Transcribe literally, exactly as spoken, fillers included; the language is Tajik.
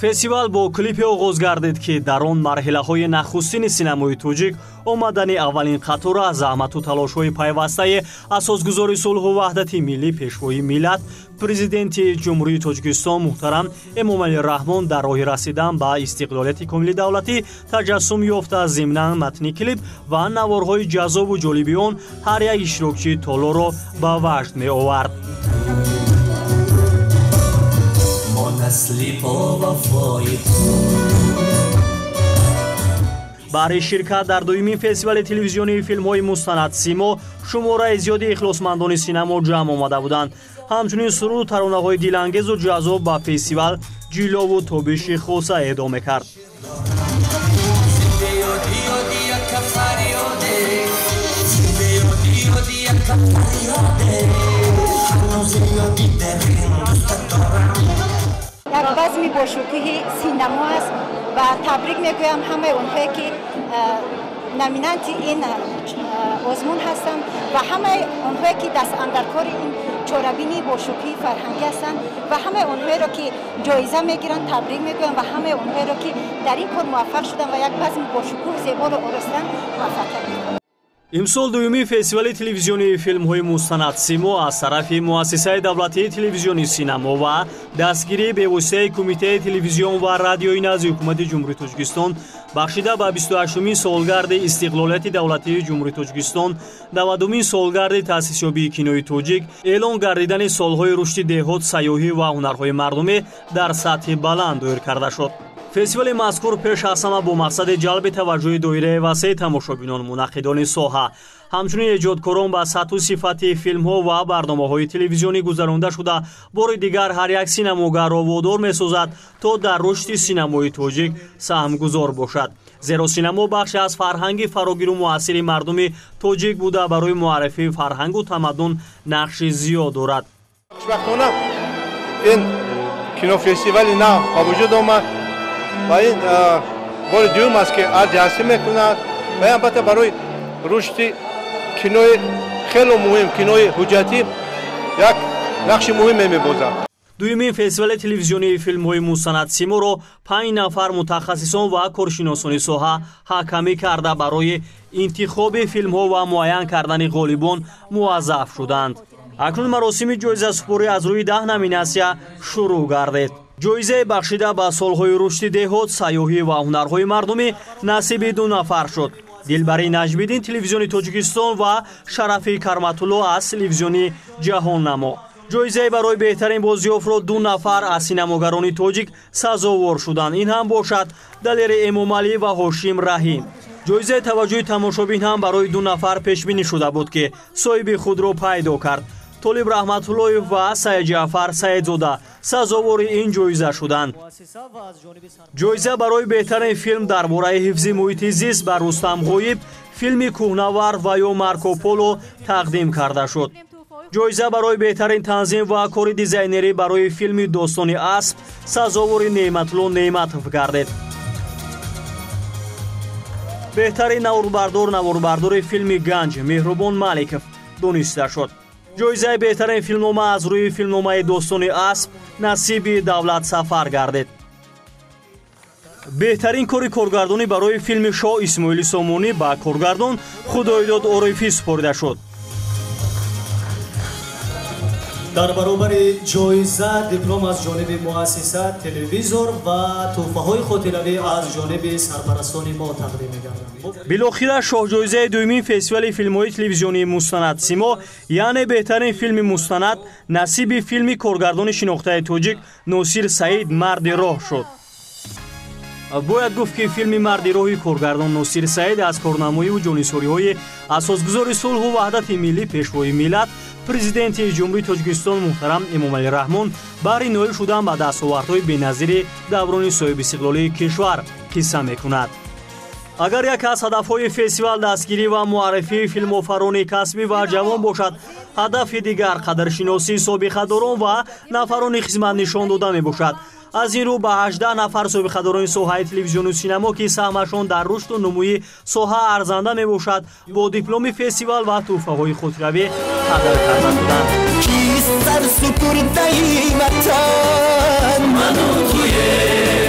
фестивал бо клипе оғоз гардид ки дар он марҳилаҳои нахустини синамои тоҷик омадани аввалин қатора заҳмату талошҳои пайвастаи асосгузори сулҳу ваҳдати миллӣ пешвои миллат президенти ҷумҳурии Тоҷикистон муҳтарам Эмомали Раҳмон дар роҳи расидан ба истиқлолияти комили давлатӣ таҷассум ёфта. зимнан матни клип ва наворҳои ҷаззобу ҷолиби он ҳар як иштирокчии толоро ба ваҷд меовард. барои ширкат дар дуюмин фестивали телевизионии филмҳои мустанад «Симо» шумораи зиёди ихлосмандони синамо ҷамъ омада буданд. ҳамчунин суруду таронаҳои дилангезу ҷаззоб ба фестивал ҷилову тобиши хоса эҳдо мекард. як базми бошукӯҳи синамо аст ва табрик мегӯям ҳамаи онҳое ки номинанти ин озмун ҳастанд ва ҳамаи онҳое ки дастандаркори ин чорабини бошукӯҳи фарҳангӣ ҳастанд ва ҳамаи онҳоеро ки ҷоиза мегиранд табрик мегӯям ва ҳамаи онҳоеро ки дар ин кор муваффақ шуданд ва як базми бошукӯҳ зеборо оростан муваффақият мекунам. имсол дуюмин фестивали телевизионии филмҳои мустанад «Симо» аз тарафи муассисаи давлатии телевизиони синамо ва дастгирии бевоситаи кумитаи телевизион ва радиои назди ҳукумати ҷумҳурии Тоҷикистон бахшида ба бисту ҳаштумин солгарди истиқлолияти давлатии ҷумҳурии Тоҷикистон, навадумин солгарди таъсисёбии кинои тоҷик, эълон гардидани солҳои рушди деҳот, сайёҳӣ ва ҳунарҳои мардумӣ дар сатҳи баланд дойр карда шуд. фестивали мазкур пеш аз ҳама бо мақсади ҷалби таваҷҷӯҳи доираи васеъи тамошобинон, мунаққидони соҳа, ҳамчунин эҷодкорон ба сатҳу сифати филмҳо ва барномаҳои телевизионӣ гузаронда шуда бори дигар ҳар як синамогарро водор месозад то дар рушди синамои тоҷик саҳмгузор бошад. зеро синамо бахше аз фарҳанги фарогиру муассири мардуми тоҷик буда барои муаррифии фарҳангу тамаддун нақши зиёд дорад. хушбахтона ин кинофестивали нав ба вуҷуд омад ва ин бори дуюм аст ки аз ҷаҳсӣ мекунад ва албатта барои рушди кинои хеле муҳим, кинои ҳуҷҷатӣ як нақши муҳиме мебозад. дуюмин фестивали телевизионии филмҳои мустанад «Симо»ро панҷ нафар мутахассисон ва коршиносони соҳа ҳакамӣ карда барои интихоби филмҳо ва муайян кардани ғолибон муаззаф шуданд. акнун маросими ҷоизасупорӣ аз рӯи даҳ номинатсия шурӯъ гардид. ҷоизаи бахшида ба солҳои рушди деҳот, сайёҳӣ ва ҳунарҳои мардумӣ насиби ду нафар шуд. дилбари наҷмиддин телевизиони Тоҷикистон ва Шарафи Карматулло аз телевизиони Ҷаҳоннамо. ҷоизаи барои беҳтарин бозёфтро ду нафар аз синамогарони тоҷик сазовор шуданд. ин ҳам бошад Далери Эмомалӣ ва Ҳошим Раҳим. ҷоизаи таваҷҷӯҳи тамошобин ҳам барои ду нафар пешбинӣ шуда буд ки соҳиби худро пайдо кард. Толиб Раҳматуллоев ва Саидҷаъфар Саидзода сазовори ин ҷоиза шуданд. ҷоиза барои беҳтарин филм дар бораи ҳифзи муҳити зист ба Рустам Ғоиб, филми Кӯҳнавар ва ё Марко Поло тақдим карда шуд. ҷоиза барои беҳтарин танзим ва кори дизайнерӣ барои филми Достони Асп сазовори Неъматулло Неъматов гардид. беҳтарин наворбардор наворбардори филми Ганҷ Меҳрубон Маликов дониста шуд. ҷоизаи беҳтарин филмнома аз рӯи филмномаи Достони Асп насиби Давлат Сафар гардид. беҳтарин кори коргардонӣ барои филми Шоҳ Исмоили Сомонӣ ба коргардон Худоидод Орифӣ супорида шуд. дар баробари ҷоиза диплом аз ҷониби муассиса телевизор ва тӯҳфаҳои хотиравӣ аз ҷониби сарпарастони мо тақдим мегарданд. билохира шоҳҷоизаи дуюмин фестивали филмҳои телевизионии мустанад «Симо», яъне беҳтарин филми мустанад насиби филми коргардони шинохтаи тоҷик Носир Саид «Марди роҳ» шуд. бояд гуфт ки филми «Марди роҳи» коргардон Носир Саид аз корнамоиву ҷонисориҳои асосгузори сулҳу ваҳдати миллӣ пешвои миллат президенти ҷумҳурии Тоҷикистон муҳтарам Эмомали Раҳмон баҳри ноил шудан ба дастовардҳои беназири даврони соҳибистиқлолии кишвар қисса мекунад. агар яке аз ҳадафҳои фестивал дастгирӣ ва муаррифии филмофарони касбӣ ва ҷавон бошад, ҳадафи дигар қадршиносии собиқадорон ва нафарони хизмат нишон дода мебошад. аз ин рӯ ба ҳаждаҳ нафар собиқадорони соҳаи телевизиону синамо ки саҳмашон дар рушду нумӯи соҳа арзанда мебошад, бо дипломи фестивал ва тӯҳфаҳои хотиравӣ қадр карда шуданд. Ki sar sukur dai matan manu tuye